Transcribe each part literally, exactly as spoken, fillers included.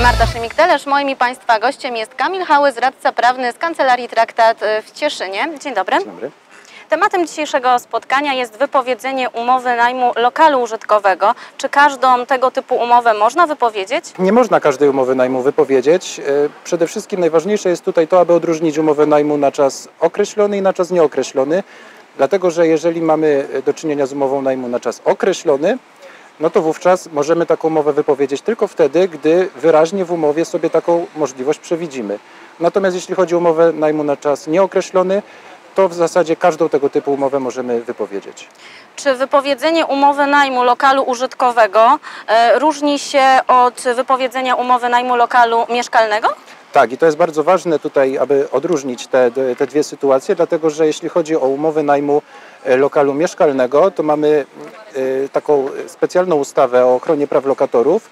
Marta Szymik-Telesz, moim i Państwa gościem jest Kamil Hałys, radca prawny z Kancelarii Traktat w Cieszynie. Dzień dobry. Dzień dobry. Tematem dzisiejszego spotkania jest wypowiedzenie umowy najmu lokalu użytkowego. Czy każdą tego typu umowę można wypowiedzieć? Nie można każdej umowy najmu wypowiedzieć. Przede wszystkim najważniejsze jest tutaj to, aby odróżnić umowę najmu na czas określony i na czas nieokreślony. Dlatego, że jeżeli mamy do czynienia z umową najmu na czas określony, no to wówczas możemy taką umowę wypowiedzieć tylko wtedy, gdy wyraźnie w umowie sobie taką możliwość przewidzimy. Natomiast jeśli chodzi o umowę najmu na czas nieokreślony, to w zasadzie każdą tego typu umowę możemy wypowiedzieć. Czy wypowiedzenie umowy najmu lokalu użytkowego e, różni się od wypowiedzenia umowy najmu lokalu mieszkalnego? Tak, i to jest bardzo ważne tutaj, aby odróżnić te, te dwie sytuacje, dlatego że jeśli chodzi o umowę najmu lokalu mieszkalnego, to mamy taką specjalną ustawę o ochronie praw lokatorów,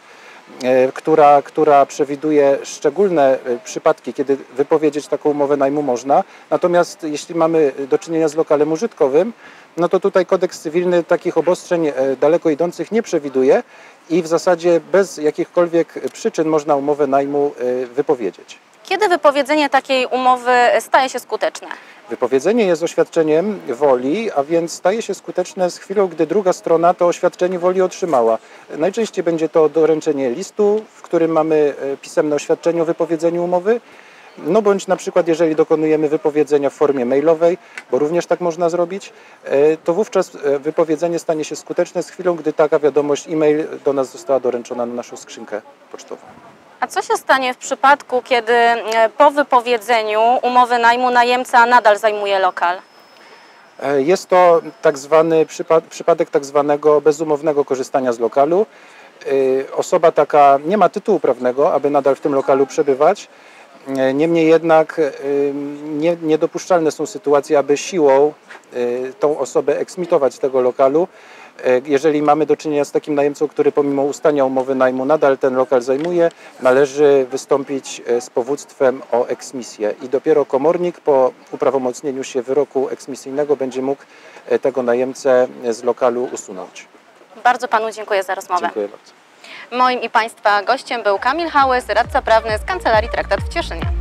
która, która przewiduje szczególne przypadki, kiedy wypowiedzieć taką umowę najmu można. Natomiast jeśli mamy do czynienia z lokalem użytkowym, no to tutaj kodeks cywilny takich obostrzeń daleko idących nie przewiduje i w zasadzie bez jakichkolwiek przyczyn można umowę najmu wypowiedzieć. Kiedy wypowiedzenie takiej umowy staje się skuteczne? Wypowiedzenie jest oświadczeniem woli, a więc staje się skuteczne z chwilą, gdy druga strona to oświadczenie woli otrzymała. Najczęściej będzie to doręczenie listu, w którym mamy pisemne oświadczenie o wypowiedzeniu umowy, no bądź na przykład jeżeli dokonujemy wypowiedzenia w formie mailowej, bo również tak można zrobić, to wówczas wypowiedzenie stanie się skuteczne z chwilą, gdy taka wiadomość e-mail do nas została doręczona na naszą skrzynkę pocztową. A co się stanie w przypadku, kiedy po wypowiedzeniu umowy najmu najemca nadal zajmuje lokal? Jest to tak zwany przypadek tak zwanego bezumownego korzystania z lokalu. Osoba taka nie ma tytułu prawnego, aby nadal w tym lokalu przebywać. Niemniej jednak nie, niedopuszczalne są sytuacje, aby siłą tą osobę eksmitować z tego lokalu. Jeżeli mamy do czynienia z takim najemcą, który pomimo ustania umowy najmu nadal ten lokal zajmuje, należy wystąpić z powództwem o eksmisję i dopiero komornik po uprawomocnieniu się wyroku eksmisyjnego będzie mógł tego najemcę z lokalu usunąć. Bardzo Panu dziękuję za rozmowę. Dziękuję bardzo. Moim i Państwa gościem był Kamil Hałys, radca prawny z Kancelarii Traktat w Cieszynie.